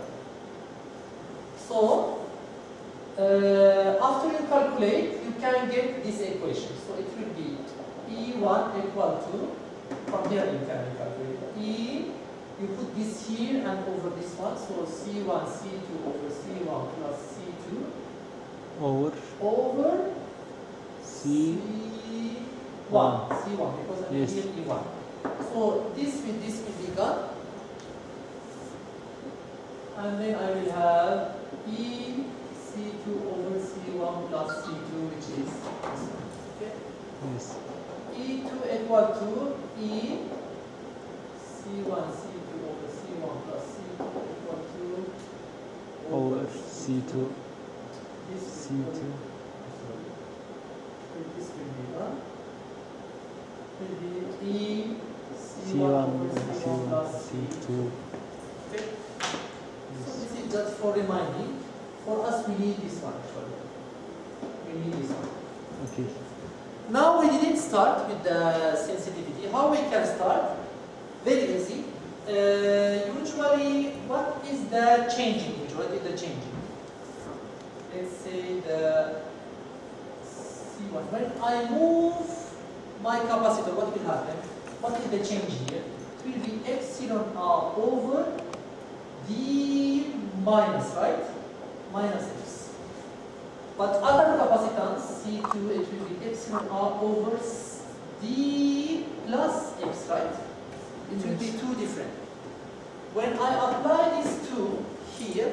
So, after you calculate, you can get this equation. So it will be E1 equal to, from here you can calculate, E, you put this here and over this one, so C1, C2 over C1 plus C2 over C C1, because I'm Yes. here E1. So this will be gone. And then I will have E C2 over C1 plus C2, which is this one. Okay? Yes. E2 equal to E C1 C2 over C1 plus C2 equal to Over C2. this C2. This will be one. Will be E C1 C1 over over C1 plus C2. Okay. So Yes. this is just for reminding. For us, we need this one actually. We need this one. Okay. Now we didn't start with the sensitivity. How we can start? Very easy. Usually, what is the changing? What is the changing? Let's say the C1. When I move my capacitor, what will happen? What is the change here? It will be epsilon R over D minus, right? Minus X. But other capacitance, C2, it will be epsilon R over D plus X, right? It will be two different. When I apply these two here,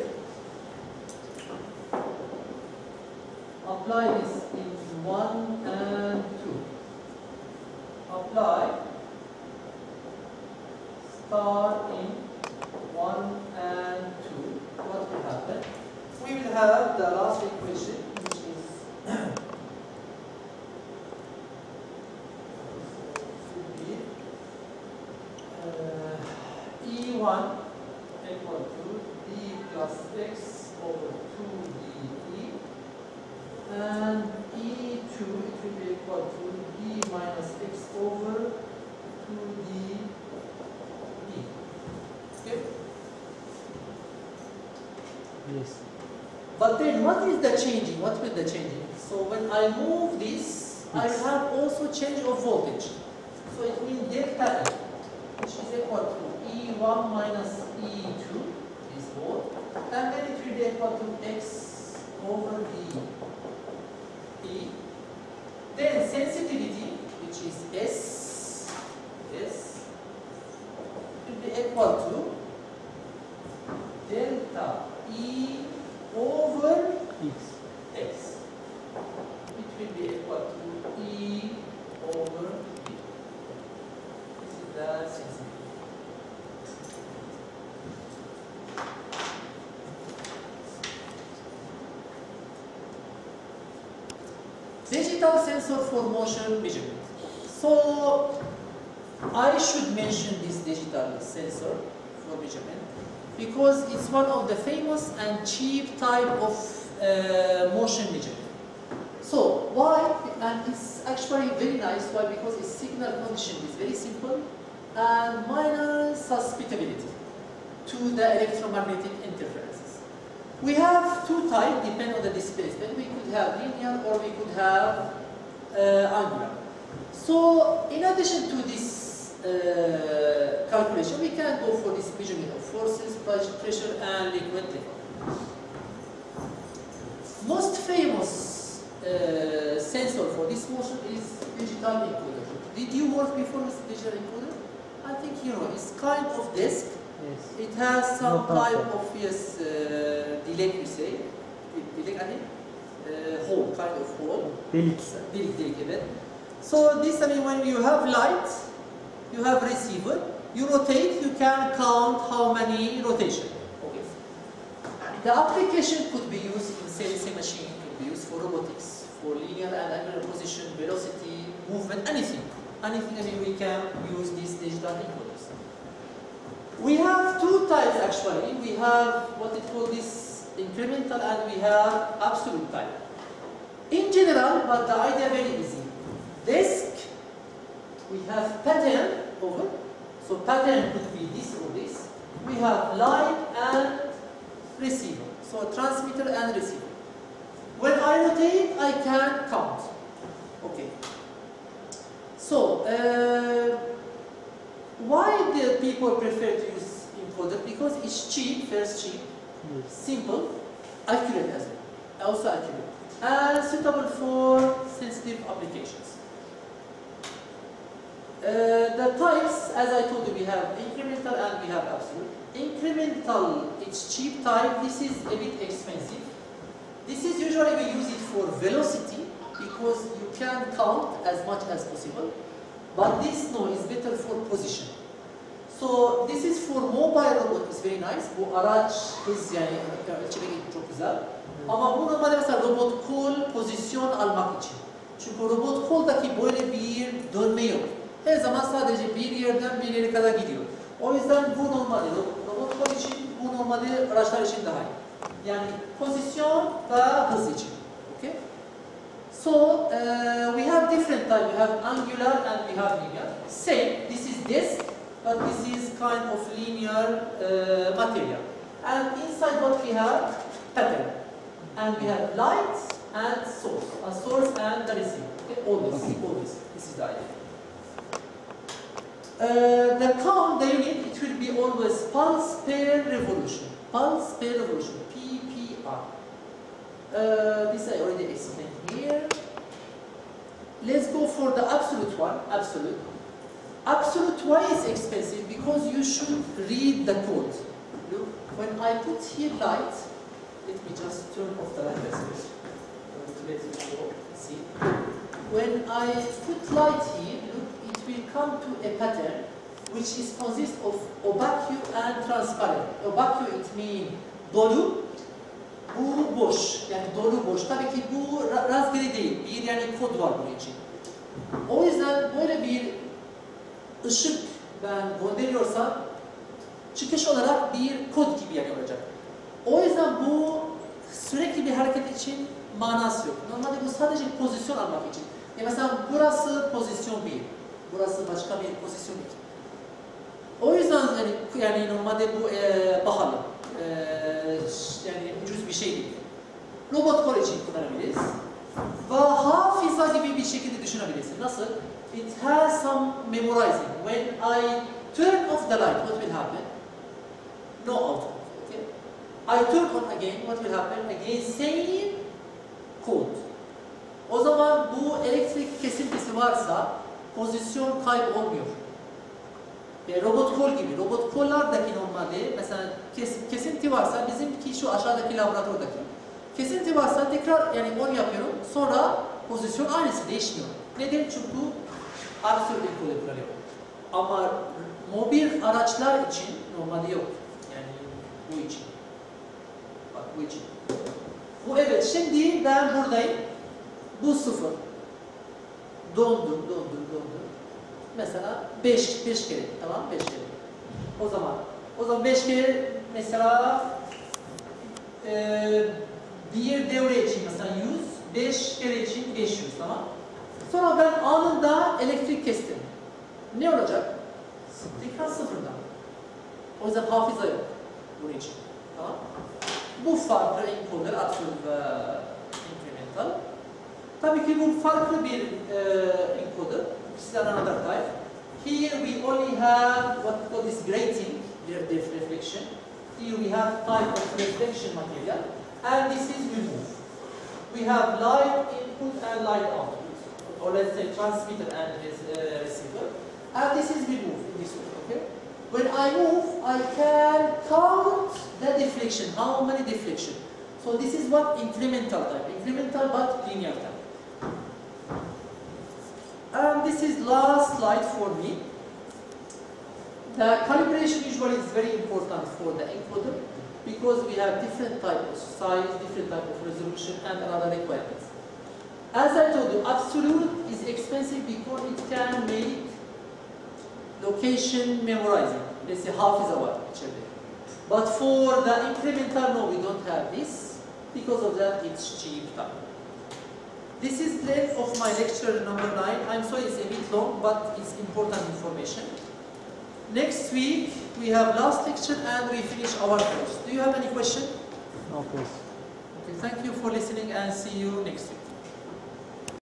apply this in 1 and 2. Apply star in 1 and 2. What will happen? We will have the last equation, which is E1 equal to D plus X over 2DE equal to d minus x over 2d e. Okay? Yes. But then what is the changing? What will the changing? So when I move this, I have also change of voltage. So it means delta E, which is equal to E1 minus E2, is volt, and then it will be equal to x over d E. Then sensitivity, which is S, will be equal to delta E over X. x. It will be equal to E over D. This is the sensitivity. Digital sensor for motion measurement. So I should mention this digital sensor for measurement because it's one of the famous and cheap type of motion measurement. So why? And it's actually very nice. Why? Because its signal condition is very simple and minor susceptibility to the electromagnetic interferences. We have two types, depending on the displacement. We could have linear or we could have angular. So in addition to this calculation, we can go for this measurement of forces, pressure, and liquid level. Most famous sensor for this motion is digital encoder. Did you work before with digital encoder? I think you know, it's kind of disk. Yes. It has some No type concept. of, yes, delay, you say. Delay, I think, hole, kind of hole. Delik. Delik, evet. So this, I mean, when you have light, you have receiver, you rotate, you can count how many rotation. Okay. The application could be used in CNC machine, could be used for robotics, for linear and angular position, velocity, movement, anything. Anything, I mean, we can use these digital encoders. We have two types actually. We have what it called this incremental and we have absolute type. In general, but the idea very easy. Disk, we have pattern over. So pattern could be this or this. We have line and receiver. So transmitter and receiver. When I rotate, I can count. Okay. So why do people prefer to use encoder? Because it's cheap, first cheap, Yes. simple, accurate as well, also accurate, and suitable for sensitive applications. The types, as I told you, we have incremental and we have absolute. Incremental, it's cheap type, this is a bit expensive. This is usually we use it for velocity because you can count as much as possible. But this no is better for position. So this is for mobile robot, it's very nice. Bu araç hız yani ölçmek çok güzel. Ama bu normalde mesela robot kol pozisyon almak için. Çünkü robot koldaki böyle bir dönme yok. Her zaman sadece bir yerden bir yere kadar gidiyor. O yüzden bu normalde robot kol için, bu normalde araçlar için daha iyi. Yani pozisyon ve hız için. Okay? So we have different types. We have angular and we have linear. Same. This is disk, but this is kind of linear material. And inside what we have pattern, and we have light and source and the receiver. Okay? Always. This is the idea. The count, the unit, it will be always pulse per revolution. Pulse per revolution. PPR. This I already explained here. Let's go for the absolute one. Absolute. Absolute, why is expensive? Because you should read the code. Look, when I put here light, let me just turn off the light first. To let you show. See. When I put light here, look, it will come to a pattern which is consist of opaque and transparent. Opaque, it means dolu. Bu boş, yani dolu boş. Tabii ki bu rastgele değil, bir yani kod var bunun için. O yüzden böyle bir ışık ben gönderiyorsam çıkış olarak bir kod gibi yani olacak. O yüzden bu sürekli bir hareket için manası yok. Normalde bu sadece pozisyon almak için. Mesela burası pozisyon 1. Burası başka bir pozisyon 2. O yüzden yani normalde bu pahalı. Yani ucuz bir şey değil. Robot call için kullanabiliriz. Ve hafıza gibi bir şekilde düşünebilirsin. Nasıl? It has some memorizing. When I turn off the light, what will happen? No output. Okay? I turn on again, what will happen? Again, same code. O zaman bu elektrik kesintisi varsa pozisyon kaybolmuyor. Robot call gibi. Robot call'lardaki normalde mesela kesinti varsa bizimki şu aşağıdaki laboratuvardaki. Kesinti varsa tekrar yani on yapıyorum. Sonra pozisyon aynısı değişmiyor. Neden? Çünkü absürt encoder kullanıyor. Ama mobil araçlar için normalde yok. Yani bu için. Bak bu için. Bu evet. Şimdi ben buradayım. Bu 0. Dondur. Mesela 5 kere. Tamam 5 kere. O zaman 5 kere mesela bir devre için mesela 100, 5 kere için 500 tamam. Sonra ben anında elektrik kestim. Ne olacak? Tekrar sıfırdan. O yüzden hafıza yok bunun için. Tamam. Bu farklı encoder, absürt ve incremental. Tabii ki bu farklı bir encoder. This is another type. Here we only have what we call this grating, reflection. Here we have type of reflection material, and this is remove. We have light input and light output, or let's say transmitter and receiver, and this is removed in this way. Okay. When I move, I can count the deflection. How many deflection? So this is what incremental type. Incremental but linear type. And this is last slide for me. The calibration usually is very important for the encoder because we have different type of size, different type of resolution and other requirements. As I told you, absolute is expensive because it can make location memorizing. Let's say hafıza var içeride. But for the incremental, no, we don't have this. Because of that, it's cheap time. This is the end of my lecture number 9. I'm sorry it's a bit long, but it's important information. Next week, we have last lecture and we finish our course. Do you have any question? No question. Okay, thank you for listening and see you next week.